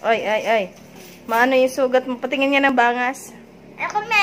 Ay, ay, ay. Maano yung sugat mo? Patingin niya ng bangas. Ako, me.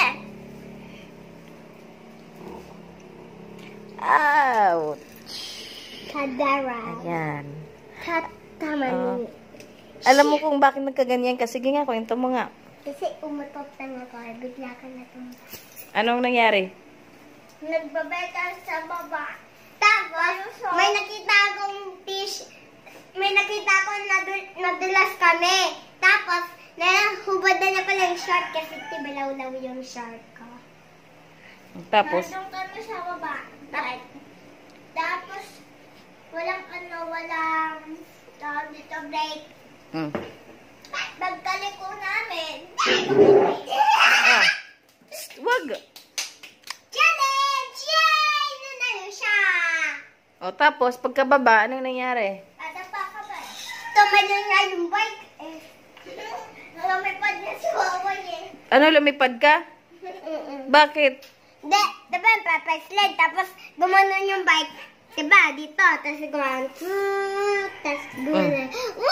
Ouch. Kadara. Ayan. Katamani. Alam mo kung bakit nagkaganyan ka? Sige nga, kwento mo nga. Kasi umutot na ako. Bigla ka na tumba. Anong nangyari? Nagbabeka sa baba. Tapos, may nakita akong fish. May nakita akong nadulas kami. Tapos, nahubad na pala yung short kasi tibalaw-law yung short ko. Tapos? Nandun kami sa baba. Tapos, walang tawag dito break. Pagkaliko namin. Ah. Wag. Challenge! Yay! Nanalo siya! O, tapos, pagkababa, anong nangyari? Ada pa ka ba? Tumalon nga yung bike eh. Lumipad na si Wawa eh. Ano, lumipad ka? Bakit? Hindi, diba yung papasled, tapos gumanon yung bike. Diba, dito, tapos gumanon. Tapos gumanon.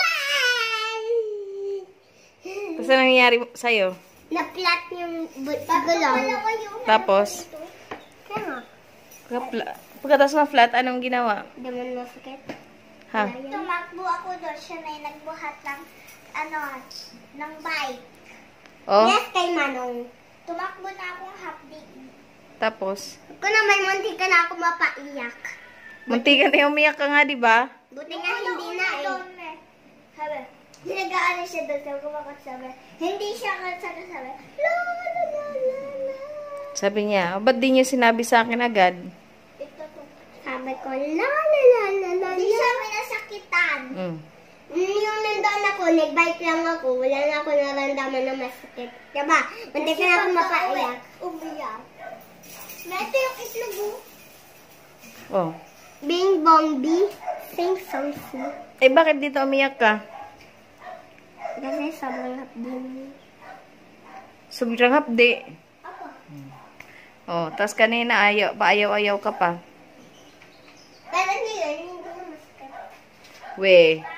Tapos, anong nangyari sa'yo? Na-flat yung gulong. Tapos? Kaya Pagkatapos ma-flat, anong ginawa? Hindi mo masakit. Ha? Tumakbo ako doon. Siya na yung nagbuhat ng, ng bike. Oh? Yes, kay Manong. Tumakbo na akong half-day. Tapos? Ako naman, munti ka na ako mapaiyak. Munti ka na umiyak ka nga, di ba? Buti nga hindi na eh. Sabi, nag-aaral siya doon. Sabi ko makakasabi. Hindi siya sabi. La, la, la, la, la. Sabi niya, ba't di niyo sinabi sa akin agad? Sabi ko, la, la, la, la, la. Hindi siya nasakitan. Yung nandun ako, nag-bike lang ako. Wala na ako naramdaman na masakit. Diba? Munti ka na ako mapaiyak. Umiyak. Ito yung itlog mo. Oh. Bing bong bee, sing song sing. Eh, bakit dito umiyak ka? Kasi sobrang hapdi. Sobrang hapdi. Ako. Oh, tas kanina paayaw-ayaw ka pa. Pero hindi yun, hindi ko masakit. We.